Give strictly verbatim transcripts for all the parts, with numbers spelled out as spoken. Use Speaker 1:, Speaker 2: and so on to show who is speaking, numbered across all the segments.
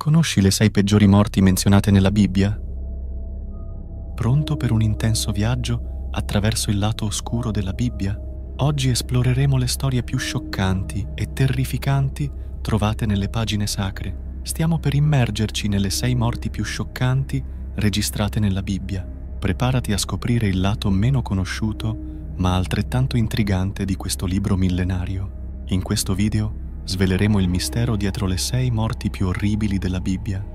Speaker 1: Conosci le sei peggiori morti menzionate nella Bibbia? Pronto per un intenso viaggio attraverso il lato oscuro della Bibbia? Oggi esploreremo le storie più scioccanti e terrificanti trovate nelle pagine sacre. Stiamo per immergerci nelle sei morti più scioccanti registrate nella Bibbia. Preparati a scoprire il lato meno conosciuto, ma altrettanto intrigante di questo libro millenario. In questo video sveleremo il mistero dietro le sei morti più orribili della Bibbia.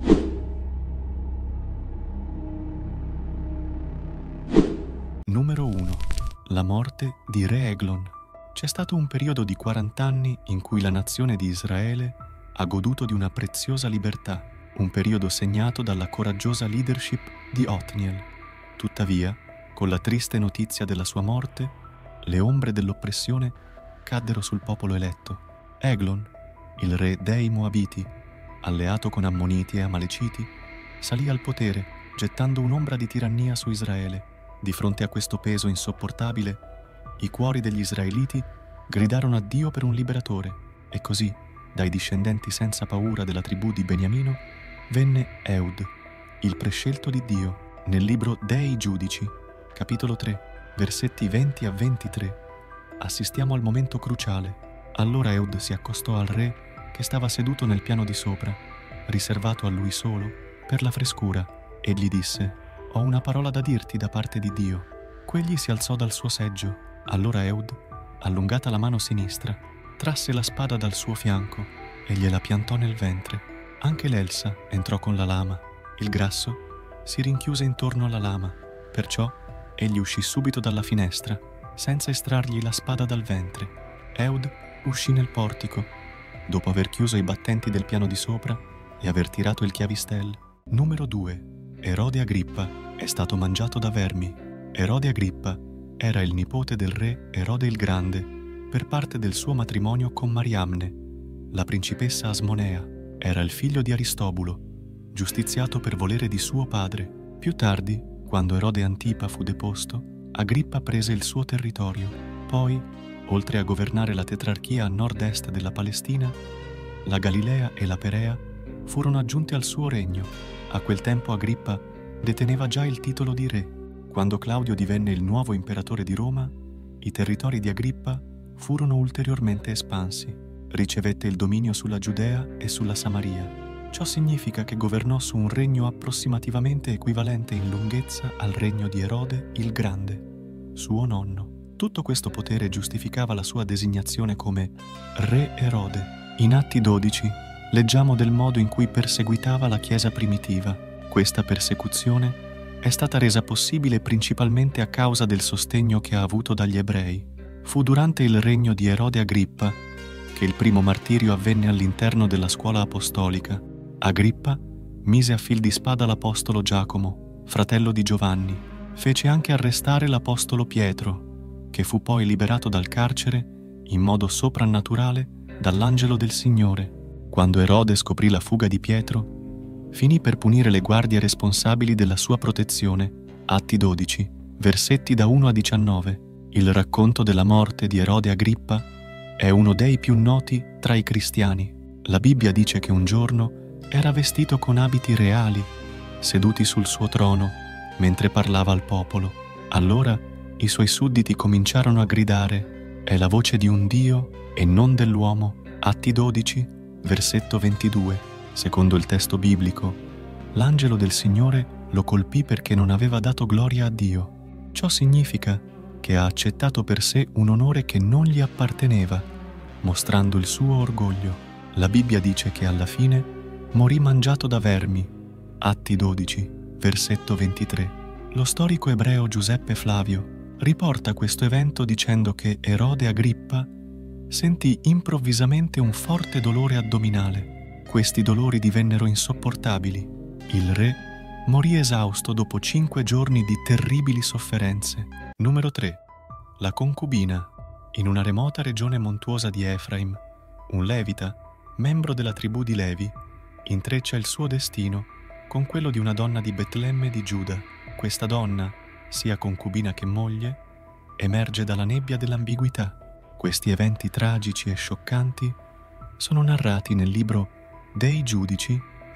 Speaker 1: Numero uno. La morte di Re Eglon. C'è stato un periodo di quaranta anni in cui la nazione di Israele ha goduto di una preziosa libertà, un periodo segnato dalla coraggiosa leadership di Othniel. Tuttavia, con la triste notizia della sua morte, le ombre dell'oppressione caddero sul popolo eletto. Eglon, il re dei Moabiti, alleato con Ammoniti e Amaleciti, salì al potere, gettando un'ombra di tirannia su Israele. Di fronte a questo peso insopportabile, i cuori degli israeliti gridarono a Dio per un liberatore, e così, dai discendenti senza paura della tribù di Beniamino, venne Eud, il prescelto di Dio. Nel libro dei Giudici, capitolo tre, versetti venti a ventitré, assistiamo al momento cruciale. Allora Eud si accostò al re che stava seduto nel piano di sopra, riservato a lui solo, per la frescura, e gli disse: «Ho una parola da dirti da parte di Dio». Quegli si alzò dal suo seggio. Allora Eud, allungata la mano sinistra, trasse la spada dal suo fianco e gliela piantò nel ventre. Anche l'Elsa entrò con la lama. Il grasso si rinchiuse intorno alla lama, perciò egli uscì subito dalla finestra, senza estrargli la spada dal ventre. Eud uscì nel portico, dopo aver chiuso i battenti del piano di sopra e aver tirato il chiavistello. Numero due. Erode Agrippa è stato mangiato da vermi. Erode Agrippa era il nipote del re Erode il Grande per parte del suo matrimonio con Mariamne, la principessa Asmonea. Era il figlio di Aristobulo, giustiziato per volere di suo padre. Più tardi, quando Erode Antipa fu deposto, Agrippa prese il suo territorio. Poi, oltre a governare la tetrarchia a nord-est della Palestina, la Galilea e la Perea furono aggiunte al suo regno. A quel tempo Agrippa deteneva già il titolo di re. Quando Claudio divenne il nuovo imperatore di Roma, i territori di Agrippa furono ulteriormente espansi. Ricevette il dominio sulla Giudea e sulla Samaria. Ciò significa che governò su un regno approssimativamente equivalente in lunghezza al regno di Erode il Grande, suo nonno. Tutto questo potere giustificava la sua designazione come Re Erode. In Atti dodici leggiamo del modo in cui perseguitava la Chiesa primitiva. Questa persecuzione è stata resa possibile principalmente a causa del sostegno che ha avuto dagli ebrei. Fu durante il regno di Erode Agrippa che il primo martirio avvenne all'interno della scuola apostolica. Agrippa mise a fil di spada l'apostolo Giacomo, fratello di Giovanni. Fece anche arrestare l'apostolo Pietro, che fu poi liberato dal carcere in modo soprannaturale dall'angelo del Signore. Quando Erode scoprì la fuga di Pietro, finì per punire le guardie responsabili della sua protezione. Atti dodici, versetti da uno a diciannove. Il racconto della morte di Erode Agrippa è uno dei più noti tra i cristiani. La Bibbia dice che un giorno era vestito con abiti reali, seduti sul suo trono, mentre parlava al popolo. Allora i suoi sudditi cominciarono a gridare: «È la voce di un Dio e non dell'uomo». Atti dodici, versetto ventidue. Secondo il testo biblico, l'angelo del Signore lo colpì perché non aveva dato gloria a Dio. Ciò significa che ha accettato per sé un onore che non gli apparteneva, mostrando il suo orgoglio. La Bibbia dice che alla fine morì mangiato da vermi. Atti dodici, versetto ventitré. Lo storico ebreo Giuseppe Flavio riporta questo evento dicendo che Erode Agrippa sentì improvvisamente un forte dolore addominale. Questi dolori divennero insopportabili. Il re morì esausto dopo cinque giorni di terribili sofferenze. Numero tre. La concubina. In una remota regione montuosa di Efraim, un levita, membro della tribù di Levi, intreccia il suo destino con quello di una donna di Betlemme di Giuda. Questa donna, sia concubina che moglie, emerge dalla nebbia dell'ambiguità. Questi eventi tragici e scioccanti sono narrati nel libro dei Giudici,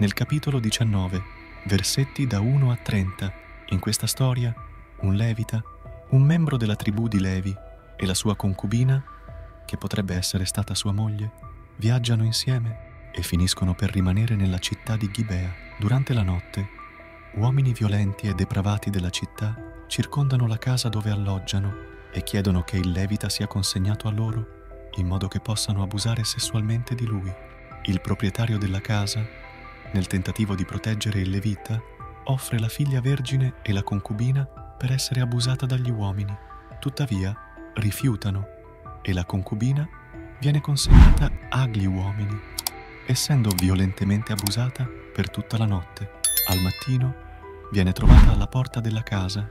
Speaker 1: nel capitolo diciannove, versetti da uno a trenta. In questa storia, un levita, un membro della tribù di Levi e la sua concubina, che potrebbe essere stata sua moglie, viaggiano insieme e finiscono per rimanere nella città di Gibea. Durante la notte, uomini violenti e depravati della città circondano la casa dove alloggiano e chiedono che il levita sia consegnato a loro in modo che possano abusare sessualmente di lui. Il proprietario della casa, nel tentativo di proteggere il levita, offre la figlia vergine e la concubina per essere abusata dagli uomini. Tuttavia, rifiutano e la concubina viene consegnata agli uomini, essendo violentemente abusata per tutta la notte. Al mattino viene trovata alla porta della casa,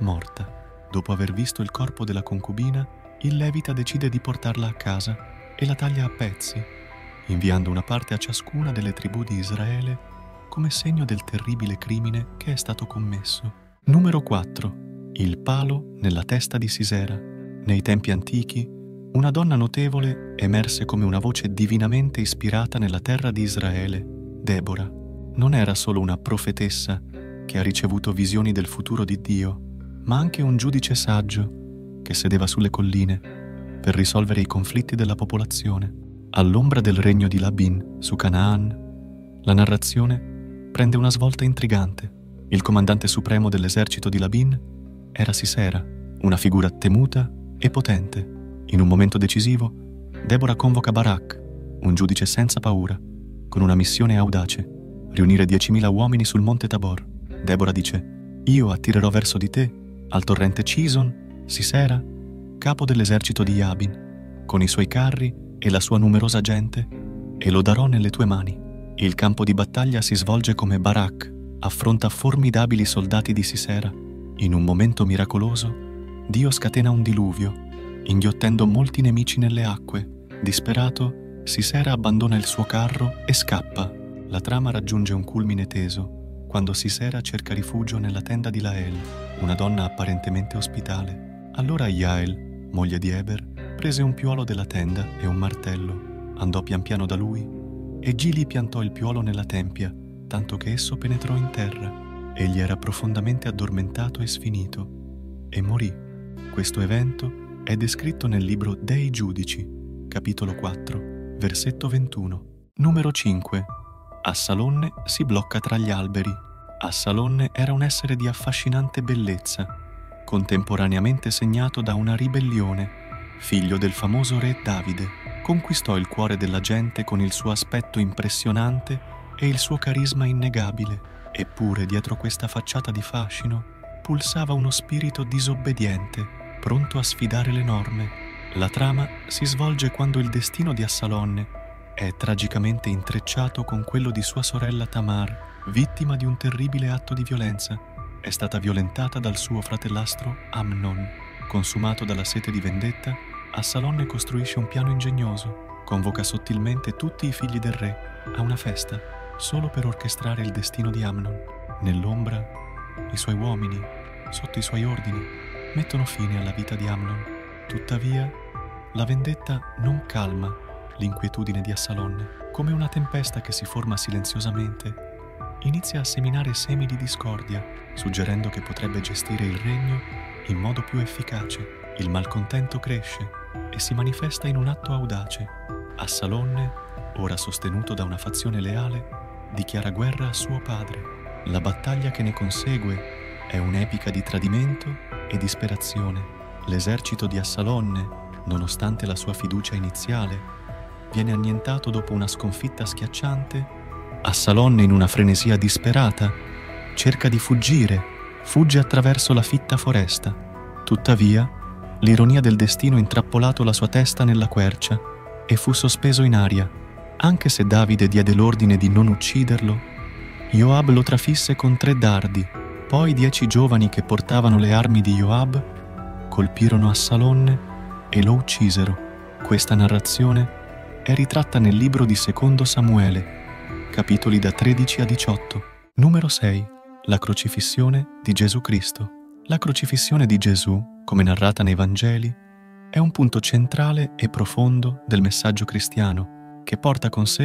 Speaker 1: morta. Dopo aver visto il corpo della concubina, il levita decide di portarla a casa e la taglia a pezzi, inviando una parte a ciascuna delle tribù di Israele come segno del terribile crimine che è stato commesso. Numero quattro. Il palo nella testa di Sisera. Nei tempi antichi, una donna notevole emerse come una voce divinamente ispirata nella terra di Israele, Debora. Non era solo una profetessa che ha ricevuto visioni del futuro di Dio, ma anche un giudice saggio che sedeva sulle colline per risolvere i conflitti della popolazione. All'ombra del regno di Labin, su Canaan, la narrazione prende una svolta intrigante. Il comandante supremo dell'esercito di Labin era Sisera, una figura temuta e potente. In un momento decisivo, Debora convoca Barak, un giudice senza paura, con una missione audace: riunire diecimila uomini sul monte Tabor. Debora dice: «Io attirerò verso di te al torrente Cison, Sisera, capo dell'esercito di Jabin, con i suoi carri e la sua numerosa gente, e lo darò nelle tue mani». Il campo di battaglia si svolge come Barak affronta formidabili soldati di Sisera. In un momento miracoloso, Dio scatena un diluvio, inghiottendo molti nemici nelle acque. Disperato, Sisera abbandona il suo carro e scappa. La trama raggiunge un culmine teso quando Sisera cerca rifugio nella tenda di Lael, una donna apparentemente ospitale. Allora Jael, moglie di Eber, prese un piuolo della tenda e un martello, andò pian piano da lui e Gili piantò il piuolo nella tempia, tanto che esso penetrò in terra. Egli era profondamente addormentato e sfinito e morì. Questo evento è descritto nel libro dei Giudici, capitolo quattro, versetto ventuno. Numero cinque. Assalonne si blocca tra gli alberi. Assalonne era un essere di affascinante bellezza, contemporaneamente segnato da una ribellione. Figlio del famoso re Davide, conquistò il cuore della gente con il suo aspetto impressionante e il suo carisma innegabile. Eppure dietro questa facciata di fascino pulsava uno spirito disobbediente, pronto a sfidare le norme. La trama si svolge quando il destino di Assalonne è tragicamente intrecciato con quello di sua sorella Tamar, vittima di un terribile atto di violenza. È stata violentata dal suo fratellastro Amnon. Consumato dalla sete di vendetta, Assalonne costruisce un piano ingegnoso, convoca sottilmente tutti i figli del re a una festa, solo per orchestrare il destino di Amnon. Nell'ombra, i suoi uomini, sotto i suoi ordini, mettono fine alla vita di Amnon. Tuttavia, la vendetta non calma l'inquietudine di Assalonne. Come una tempesta che si forma silenziosamente, inizia a seminare semi di discordia, suggerendo che potrebbe gestire il regno in modo più efficace. Il malcontento cresce e si manifesta in un atto audace. Assalonne, ora sostenuto da una fazione leale, dichiara guerra a suo padre. La battaglia che ne consegue è un'epica di tradimento e disperazione. L'esercito di Assalonne, nonostante la sua fiducia iniziale, viene annientato dopo una sconfitta schiacciante. Assalonne, in una frenesia disperata, cerca di fuggire, fugge attraverso la fitta foresta. Tuttavia, l'ironia del destino intrappolato la sua testa nella quercia e fu sospeso in aria. Anche se Davide diede l'ordine di non ucciderlo, Joab lo trafisse con tre dardi. Poi dieci giovani che portavano le armi di Joab colpirono Assalonne e lo uccisero. Questa narrazione è ritratta nel libro di Secondo Samuele, capitoli da tredici a diciotto. Numero sei. La crocifissione di Gesù Cristo. La crocifissione di Gesù, come narrata nei Vangeli, è un punto centrale e profondo del messaggio cristiano, che porta con sé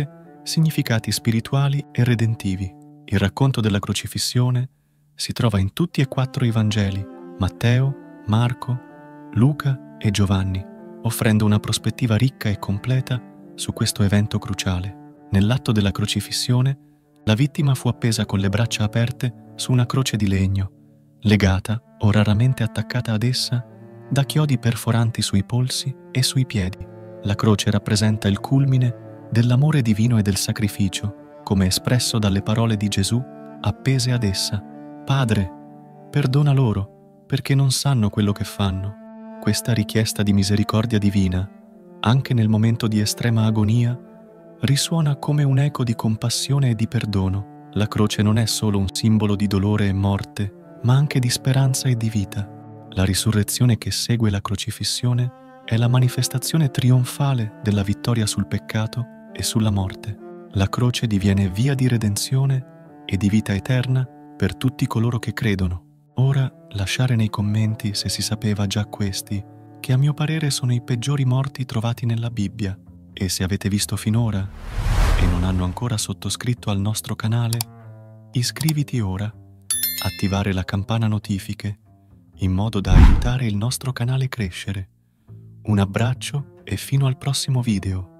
Speaker 1: significati spirituali e redentivi. Il racconto della crocifissione si trova in tutti e quattro i Vangeli, Matteo, Marco, Luca e Giovanni, offrendo una prospettiva ricca e completa su questo evento cruciale. Nell'atto della crocifissione, la vittima fu appesa con le braccia aperte su una croce di legno, legata o raramente attaccata ad essa da chiodi perforanti sui polsi e sui piedi. La croce rappresenta il culmine dell'amore divino e del sacrificio, come espresso dalle parole di Gesù appese ad essa: «Padre, perdona loro, perché non sanno quello che fanno». Questa richiesta di misericordia divina, anche nel momento di estrema agonia, risuona come un eco di compassione e di perdono. La croce non è solo un simbolo di dolore e morte, ma anche di speranza e di vita. La risurrezione che segue la crocifissione è la manifestazione trionfale della vittoria sul peccato e sulla morte. La croce diviene via di redenzione e di vita eterna per tutti coloro che credono. Ora lasciare nei commenti se si sapeva già questi, che a mio parere sono i peggiori morti trovati nella Bibbia, e se avete visto finora e non hanno ancora sottoscritto al nostro canale, iscriviti ora, attivare la campana notifiche, in modo da aiutare il nostro canale a crescere. Un abbraccio e fino al prossimo video.